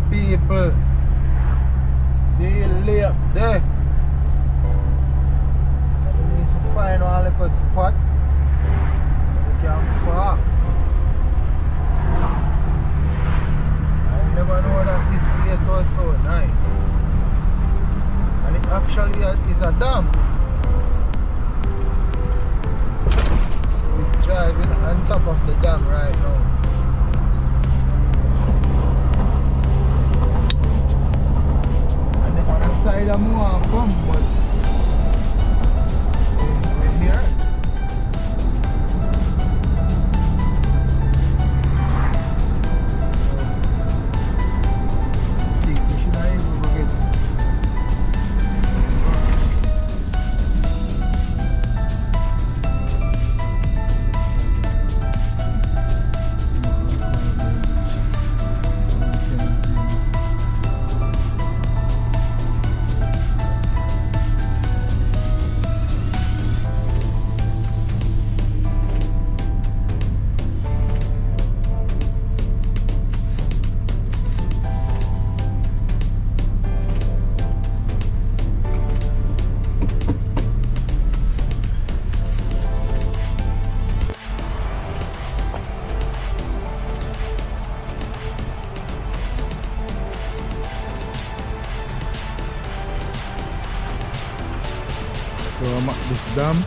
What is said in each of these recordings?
people. See you later up there. So we need to find one little spot we can park. I never know that this place was so nice. And it actually is a dam. So we're driving on top of the dam right now. Side of more come, but we're here. I think we should have even go get So I'm at this dam.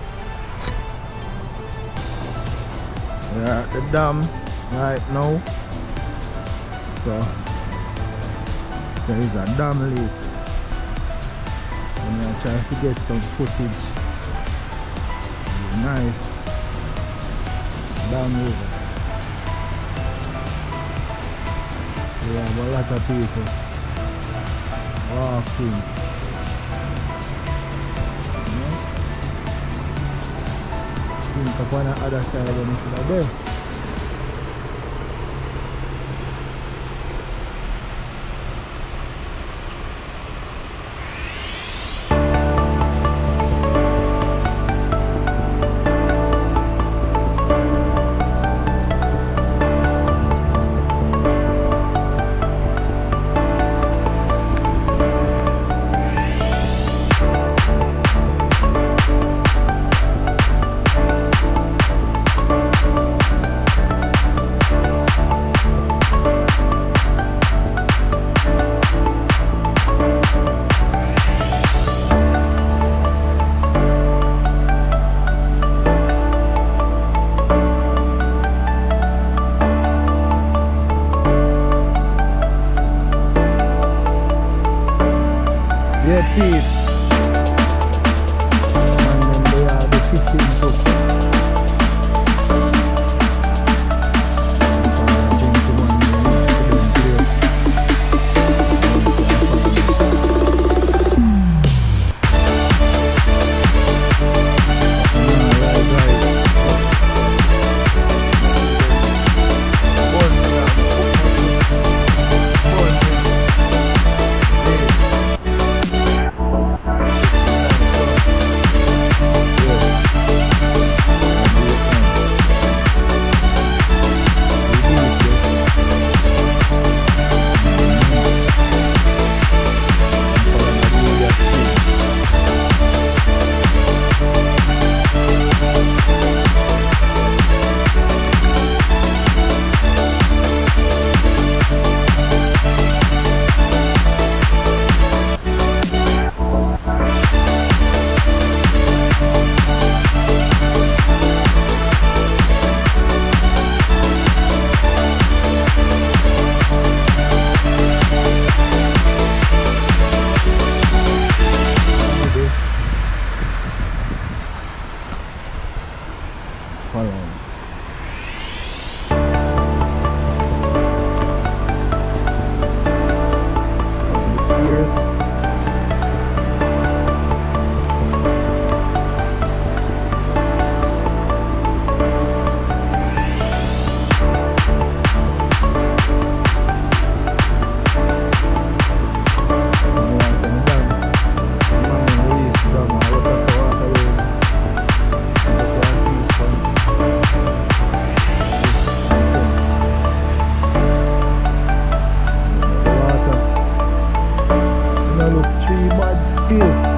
We are at the dam right now. So there is a dam lake. And I'm trying to get some footage. Nice dam river. We have a lot of people walking. Up on the other side of the there. Yeah, peeps. And then they are the fishing too. feel.